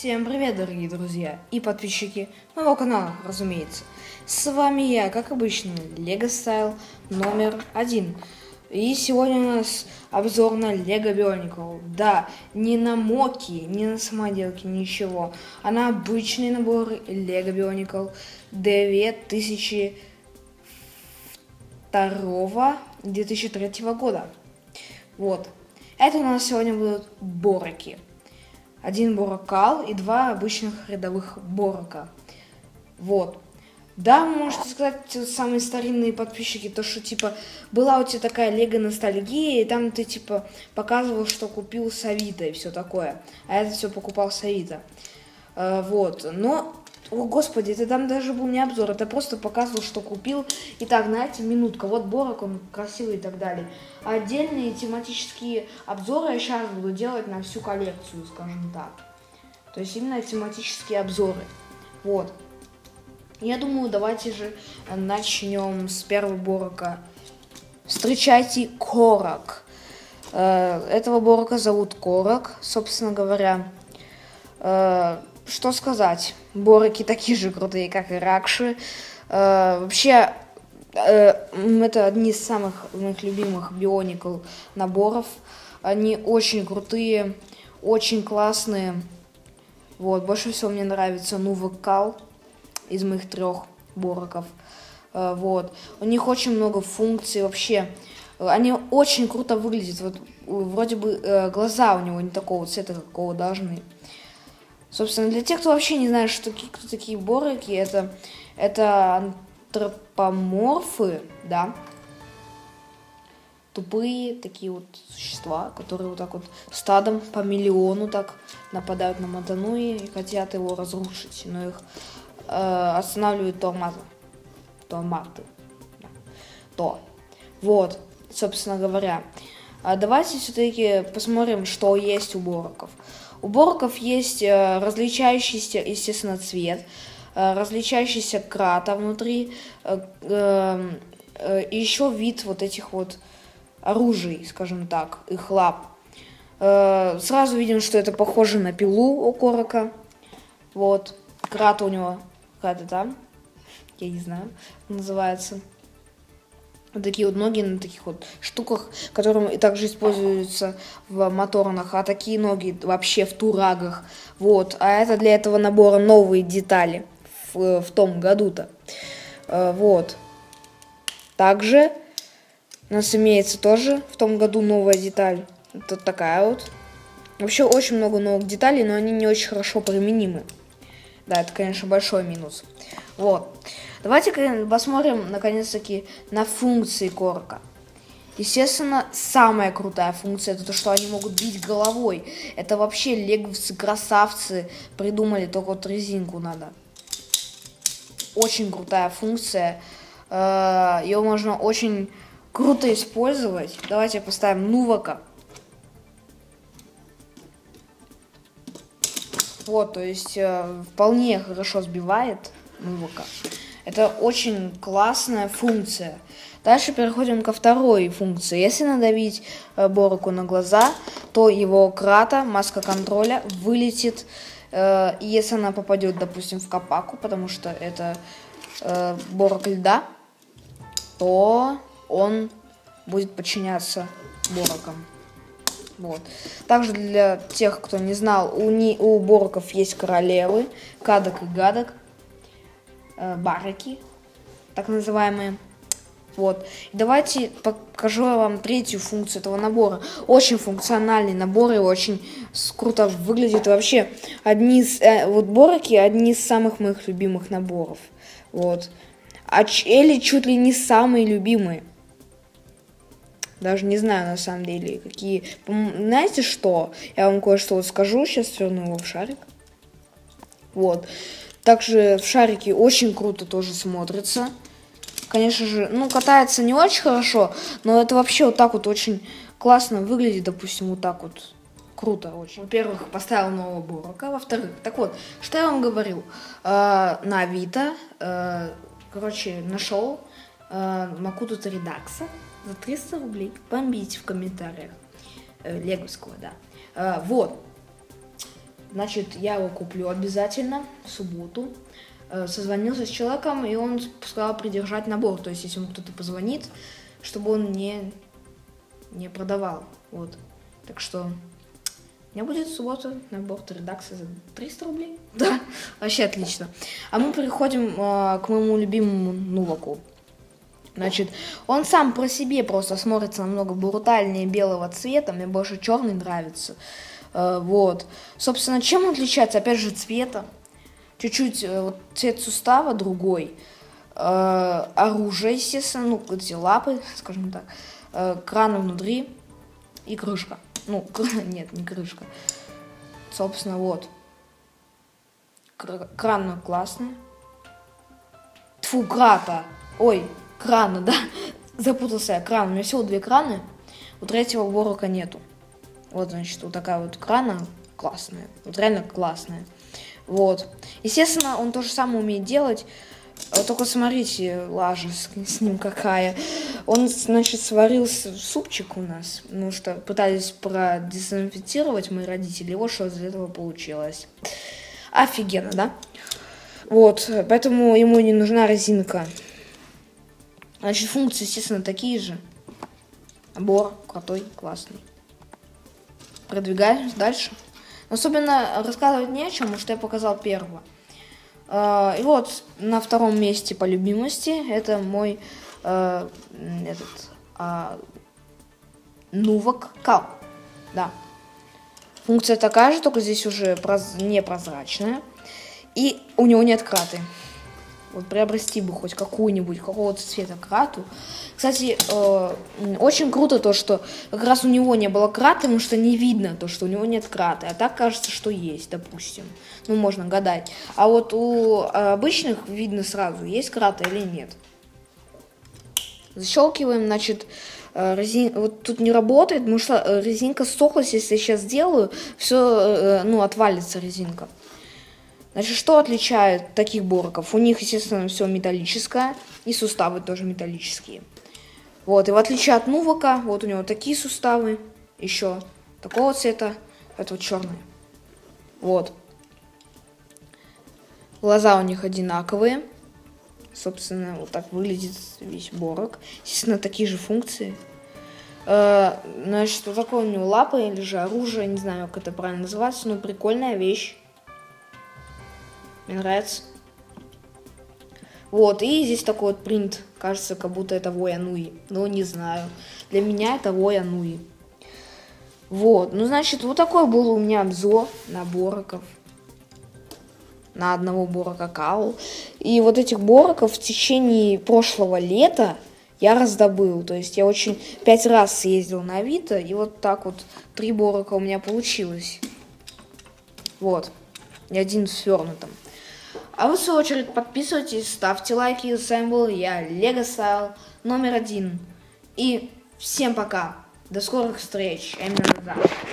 Всем привет, дорогие друзья и подписчики моего канала, разумеется. С вами я, как обычно, Lego Style номер 1. И сегодня у нас обзор на Lego Bionicle. Да, не на моки, не на самоделки, ничего, а на обычный набор Lego Bionicle 2002-2003 года. Вот. Это у нас сегодня будут бороки. Один борокал и два обычных рядовых борока. Вот. Да, можете сказать, самые старинные подписчики, то, что, типа, была у тебя такая лего-ностальгия, и там ты, типа, показывал, что купил с Авито и все такое. А это все покупал с Авито. Вот. Но, о господи, это там даже был не обзор, это просто показывал, что купил. Итак, знаете, минутка, вот борок, он красивый и так далее. А отдельные тематические обзоры я сейчас буду делать на всю коллекцию, скажем так. То есть именно тематические обзоры. Вот. Я думаю, давайте же начнем с первого борока. Встречайте Корок. Этого борока зовут Корок, собственно говоря. Что сказать? Бороки такие же крутые, как и Ракши. Вообще, это одни из самых моих любимых Bionicle наборов. Они очень крутые, очень классные. Вот, больше всего мне нравится Нувакал из моих 3 бороков. Вот. У них очень много функций вообще. Они очень круто выглядят. Вот, вроде бы глаза у него не такого цвета, какого должны. Собственно, для тех, кто вообще не знает, кто такие бороки, это антропоморфы, да. Тупые такие вот существа, которые вот так вот стадом по миллиону так нападают на Мадануи и хотят его разрушить. Но их останавливают томаты. Вот, собственно говоря. Давайте все-таки посмотрим, что есть у бороков. У бороков есть различающийся, естественно, цвет, различающийся крата внутри, и еще вид вот этих вот оружий, скажем так, их лап. Сразу видим, что это похоже на пилу у Корока. Вот, крата у него какая-то там, я не знаю, называется. Вот такие вот ноги на таких вот штуках, которые также используются в моторнах, а такие ноги вообще в турагах. Вот, а это для этого набора новые детали в том году-то. Вот. Также у нас имеется тоже в том году новая деталь. Это такая вот. Вообще очень много новых деталей, но они не очень хорошо применимы. Да, это, конечно, большой минус. Вот. Давайте посмотрим, наконец-таки, на функции Корока. Естественно, самая крутая функция — это то, что они могут бить головой. Это вообще леговцы-красавцы придумали, только вот резинку надо. Очень крутая функция. Ее можно очень круто использовать. Давайте поставим Нувака. Вот, то есть вполне хорошо сбивает Нувака. Это очень классная функция. Дальше переходим ко второй функции. Если надавить бороку на глаза, то его крата, маска контроля, вылетит. И если она попадет, допустим, в капаку, потому что это борок льда, то он будет подчиняться борокам. Вот. Также для тех, кто не знал, у бороков есть королевы, кадок и гадок, бараки, так называемые. Вот. И давайте покажу вам третью функцию этого набора. Очень функциональный набор и очень круто выглядит. Вообще, вот бороки одни из самых моих любимых наборов. Вот. Или чуть ли не самые любимые. Даже не знаю, на самом деле, какие. Знаете что? Я вам кое-что вот скажу. Сейчас верну его в шарик. Вот. Также в шарике очень круто тоже смотрится. Конечно же, катается не очень хорошо, но это вообще вот так вот очень классно выглядит, допустим, вот так вот. Круто очень. Во-первых, поставил нового борока. Во-вторых, так вот, что я вам говорил? На Авито, нашел Макуту Редакса за 300 рублей. Бомбите в комментариях. Леговского, да. Вот. Значит, я его куплю обязательно в субботу. Созвонился с человеком, и он сказал придержать набор. То есть, если ему кто-то позвонит, чтобы он не продавал. Вот. Так что у меня будет в субботу набор редакции за 300 рублей. Да, вообще отлично. А мы переходим к моему любимому Нуваку. Значит, он сам по себе просто смотрится намного брутальнее белого цвета. Мне больше черный нравится. Вот. Собственно, чем он отличается? Опять же, цвета. Чуть-чуть цвет сустава другой. Оружие, естественно, ну, эти лапы, скажем так. Кран внутри и крышка. Ну, нет, не крышка. Собственно, вот. Кран классный. Тьфу, крата. Ой, крана, да. Запутался я. Кран. У меня всего 2 краны. У третьего борока нету. Вот, значит, вот такая вот крана классная. Вот реально классная. Вот. Естественно, он то же самое умеет делать. Только смотрите, лажа с ним какая. Он, значит, сварил супчик у нас. Потому что пытались продезинфицировать мои родители. И вот что из этого получилось. Офигенно, да? Вот. Поэтому ему не нужна резинка. Значит, функции, естественно, такие же. Набор крутой, классный. Продвигаемся дальше. Особенно рассказывать не о чем, потому что я показал первого. И вот на втором месте по любимости это мой Нувак Кал. Да. Функция такая же, только здесь уже непрозрачная. И у него нет краты. Вот приобрести бы хоть какую-нибудь, какого-то цвета крату. Кстати, очень круто то, что как раз у него не было краты, потому что не видно то, что у него нет краты. А так кажется, что есть, допустим. Ну, можно гадать. А вот у обычных видно сразу, есть крата или нет. Защелкиваем, значит, вот тут не работает, потому что резинка сохлась. Если я сейчас сделаю, все, отвалится резинка. Значит, что отличает таких бороков? У них, естественно, все металлическое, и суставы тоже металлические. Вот, и в отличие от Нувака, вот у него такие суставы, еще такого цвета, это вот черные. Вот. Глаза у них одинаковые. Собственно, вот так выглядит весь борок. Естественно, такие же функции. Значит, что такое у него лапы или же оружие, не знаю, как это правильно называется, но прикольная вещь. Мне нравится. Вот, и здесь такой вот принт. Кажется, как будто это Воянуи. Но не знаю. Для меня это Воянуи. Вот, ну, значит, вот такой был у меня обзор на бороков. На одного борока Кал. И вот этих бороков в течение прошлого лета я раздобыл. То есть я 5 раз съездил на Авито. И вот так вот 3 борока у меня получилось. Вот. И 1 в свернутом. А вы, в свою очередь, подписывайтесь, ставьте лайки. С вами был я, Лего номер 1. И всем пока. До скорых встреч. А именно завтра.